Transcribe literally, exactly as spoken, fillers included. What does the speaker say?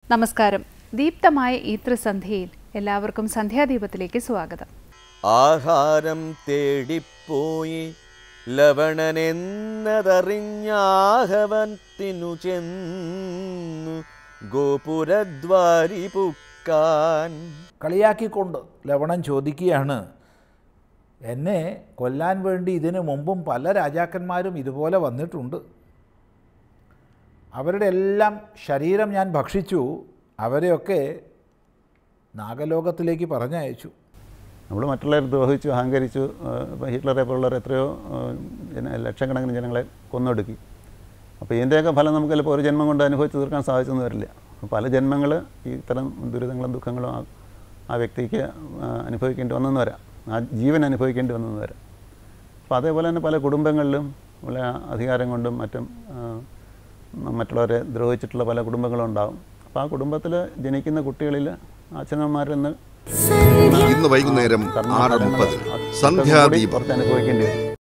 നമസ്കാരം. ദീപ്തമായ ഈ ത്രിസന്ധ്യയിൽ എല്ലാവർക്കും സന്ധ്യാദീപത്തിലേക്ക് സ്വാഗതം. ആഹാരം തേടിപ്പോയി ലവണനെന്നതറിഞ്ഞാഹവത്തിനു ചെന്നു ഗോപുരദ്വാരി പുക്കാൻ. കളിയാക്കിക്കൊണ്ട് ലവണൻ ചോദിക്കുകയാണ്, എന്നെ കൊല്ലാൻ വേണ്ടി ഇതിനു മുമ്പും പല രാജാക്കന്മാരും ഇതുപോലെ വന്നിട്ടുണ്ട്. അവരുടെ എല്ലാം ശരീരം ഞാൻ ഭക്ഷിച്ചു, അവരെയൊക്കെ നാഗലോകത്തിലേക്ക് പറഞ്ഞയച്ചു. നമ്മൾ മറ്റുള്ളവരെ ദ്രോഹിച്ചു, അഹങ്കരിച്ചു. ഹിറ്റ്ലറെ പോലുള്ളവർ എത്രയോ ലക്ഷക്കണക്കിന് ജനങ്ങളെ കൊന്നൊടുക്കി. അപ്പോൾ ഇതിൻ്റെയൊക്കെ ഫലം നമുക്ക് ചിലപ്പോൾ ഒരു ജന്മം കൊണ്ട് അനുഭവിച്ച് തീർക്കാൻ സാധിച്ചെന്ന് വരില്ല. പല ജന്മങ്ങൾ ഈ ഇത്തരം ദുരിതങ്ങളും ദുഃഖങ്ങളും ആ വ്യക്തിക്ക് അനുഭവിക്കേണ്ടി വന്നെന്ന് വരാം, ആ ജീവൻ അനുഭവിക്കേണ്ടി വന്നെന്ന് വരാം. അപ്പോൾ അതേപോലെ തന്നെ പല കുടുംബങ്ങളിലും പല അധികാരം കൊണ്ടും മറ്റും മറ്റുള്ളവരെ ദ്രോഹിച്ചിട്ടുള്ള പല കുടുംബങ്ങളും ഉണ്ടാകും. അപ്പോൾ ആ കുടുംബത്തിൽ ജനിക്കുന്ന കുട്ടികളിൽ അച്ഛനമ്മമാരെന്ന് ഇന്ന് വൈകുന്നേരം ആറ് മുപ്പത് സന്ധ്യാദീപം കുറച്ച് അനുഭവിക്കേണ്ടി വരും.